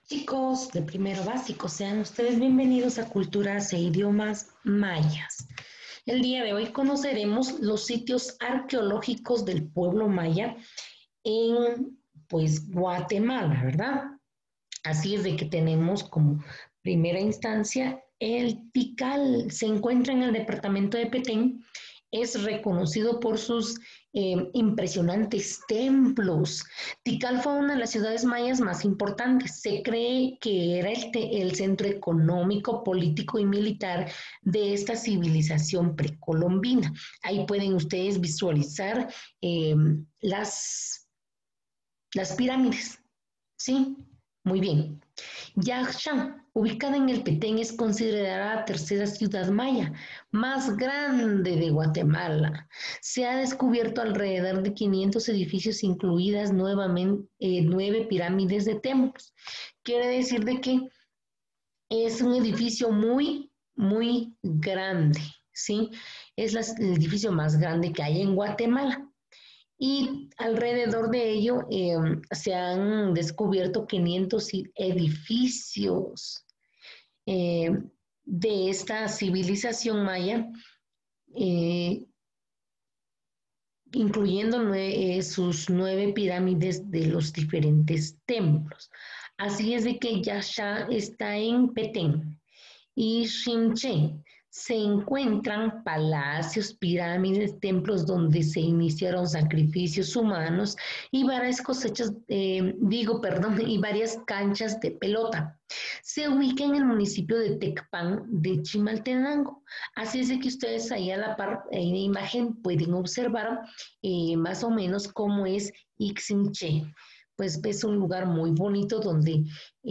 Chicos de primero básico, sean ustedes bienvenidos a Culturas e Idiomas Mayas. El día de hoy conoceremos los sitios arqueológicos del pueblo maya en, pues, Guatemala, ¿verdad? Así es de que tenemos como primera instancia el Tikal. Se encuentra en el departamento de Petén. Es reconocido por sus impresionantes templos. Tikal fue una de las ciudades mayas más importantes. Se cree que era el centro económico, político y militar de esta civilización precolombina. Ahí pueden ustedes visualizar eh, las, las pirámides. ¿Sí? Muy bien. Yaxchán, ubicada en el Petén, es considerada la tercera ciudad maya más grande de Guatemala. Se ha descubierto alrededor de 500 edificios, incluidas nuevamente 9 pirámides de templos. Quiere decir de que es un edificio muy grande, ¿sí? Es el edificio más grande que hay en Guatemala. Y alrededor de ello se han descubierto 500 edificios eh, de esta civilización maya, eh, incluyendo sus 9 pirámides de los diferentes templos. Así es de que Yasha está en Petén y Xinche se encuentran palacios, pirámides, templos donde se iniciaron sacrificios humanos y varias cosechas, y varias canchas de pelota. Se ubica en el municipio de Tecpan de Chimaltenango. Así es de que ustedes ahí a la par, en la imagen pueden observar más o menos cómo es Ixinche. Pues es un lugar muy bonito donde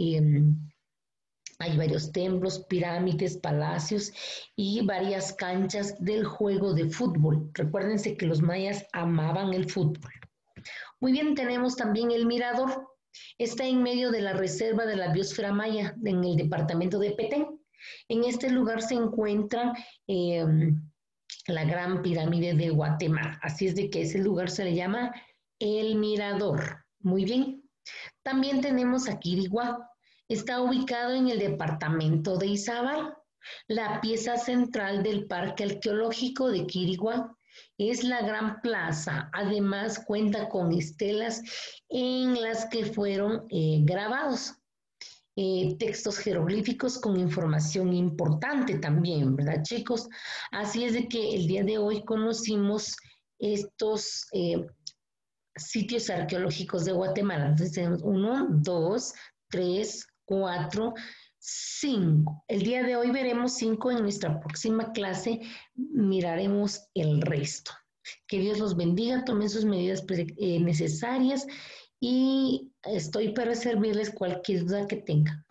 hay varios templos, pirámides, palacios y varias canchas del juego de fútbol. Recuérdense que los mayas amaban el fútbol. Muy bien, tenemos también el mirador. Está en medio de la reserva de la biosfera maya en el departamento de Petén. En este lugar se encuentra la gran pirámide de Guatemala. Así es de que ese lugar se le llama el mirador. Muy bien. También tenemos a Quiriguá. Está ubicado en el departamento de Izabal. La pieza central del Parque Arqueológico de Quiriguá es la gran plaza. Además, cuenta con estelas en las que fueron grabados textos jeroglíficos con información importante también, ¿verdad, chicos? Así es de que el día de hoy conocimos estos sitios arqueológicos de Guatemala. Entonces tenemos 1, 2, 3, 4, 5. El día de hoy veremos 5. En nuestra próxima clase miraremos el resto. Que Dios los bendiga, tomen sus medidas necesarias y estoy para servirles cualquier duda que tengan.